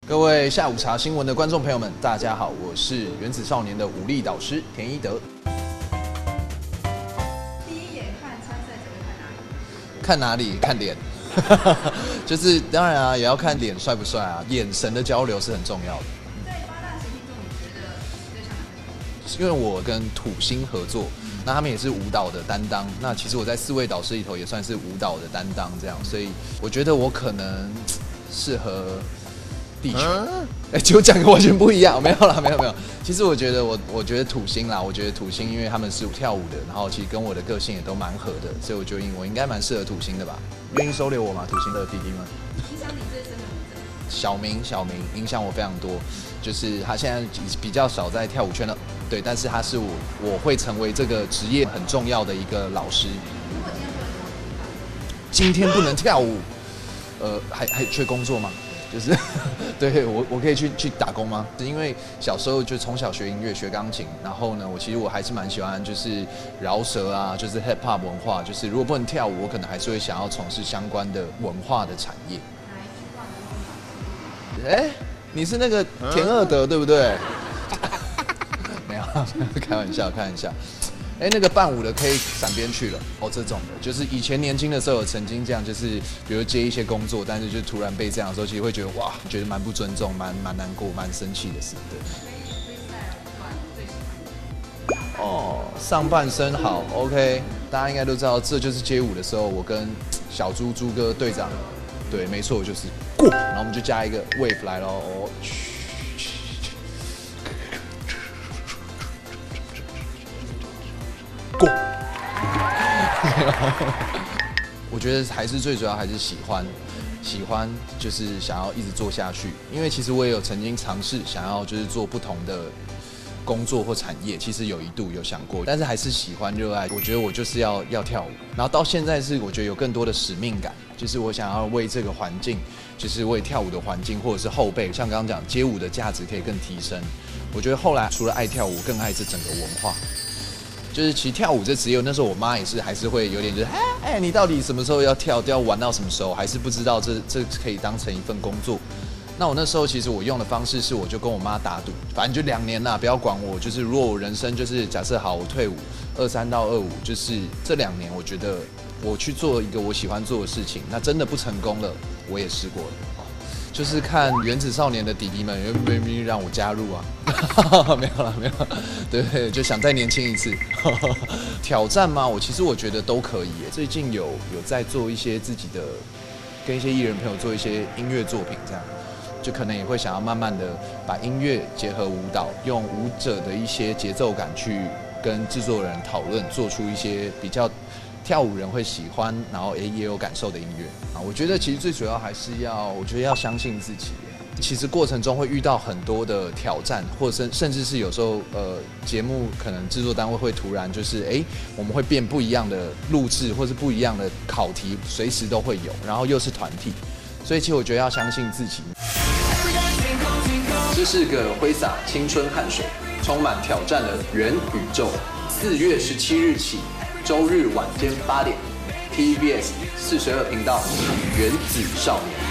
各位下午茶新闻的观众朋友们，大家好，我是原子少年的武力导师田一德。 第一眼看参赛者会看哪里？看脸，就是当然啊，也要看脸帅不帅啊，眼神的交流是很重要的。 对八大行星中，你觉得最强的是谁？ 因为我跟土星合作，那他们也是舞蹈的担当。那其实我在4位导师里头也算是舞蹈的担当，这样，所以我觉得我可能适合地球。结果讲的完全不一样，没有啦，没有。其实我觉得土星啦，我觉得土星，因为他们是跳舞的，然后其实跟我的个性也都蛮合的，所以我觉得我应该蛮适合土星的吧？愿意收留我吗？土星的弟弟们？ 影响你最深的舞者？ 小明影响我非常多，就是他现在比较少在跳舞圈了，对，但是他是我会成为这个职业很重要的一个老师。 如果今天不能跳舞， 还缺工作吗？就是对我可以去打工吗？因为小时候就从小学音乐学钢琴，然后呢，其实我还是蛮喜欢就是饶舌啊，就是 hip hop 文化，就是如果不能跳舞，我可能还是会想要从事相关的文化的产业。 哪一句话能够你是那个田二德对不对？没有，开玩笑。那个伴舞的可以闪边去了哦，这种的，就是以前年轻的时候有曾经这样，就是比如接一些工作，但是就突然被这样的时候，其实会觉得哇，觉得蛮不尊重，蛮难过，蛮生气的事，对。哦，上半身好 ，OK， 大家应该都知道，这就是街舞的时候，我跟小猪哥队长，对，没错，就是过，然后我们就加一个 wave 来咯，哦，过。我觉得还是最主要还是喜欢就是想要一直做下去，因为其实我也有曾经尝试想要就是做不同的工作或产业，其实有一度有想过，但是还是喜欢热爱。我觉得我就是要跳舞，然后到现在是我觉得有更多的使命感，就是我想要为这个环境，就是为跳舞的环境或者是后辈，像刚刚讲街舞的价值可以更提升。我觉得后来除了爱跳舞，更爱这整个文化。就是其实跳舞这职业，那时候我妈也是还是会有点就是你到底什么时候要跳，要玩到什么时候，还是不知道这可以当成一份工作。那我那时候其实我用的方式是，我就跟我妈打赌，反正就2年啦，不要管我。就是如果我人生就是假设好，我退伍23到25，就是这2年，我觉得我去做一个我喜欢做的事情，那真的不成功了，我也试过了。就是看原子少年的弟弟们愿不愿意让我加入啊？没有啦，对，就想再年轻一次。挑战吗？其实我觉得都可以耶。最近有在做一些自己的，跟一些艺人朋友做一些音乐作品，这样就可能也会想要慢慢的把音乐结合舞蹈，用舞者的一些节奏感去跟制作人讨论，做出一些比较跳舞人会喜欢，然后也有感受的音乐啊。我觉得其实最主要还是要相信自己。其实过程中会遇到很多的挑战，或者甚至是有时候节目可能制作单位会突然就是我们会变不一样的录制，或是不一样的考题，随时都会有，然后又是团体，所以其实我觉得要相信自己。这是个挥洒青春汗水、充满挑战的元宇宙。4月17日起，周日晚间8点 ，TVBS 42频道《原子少年》。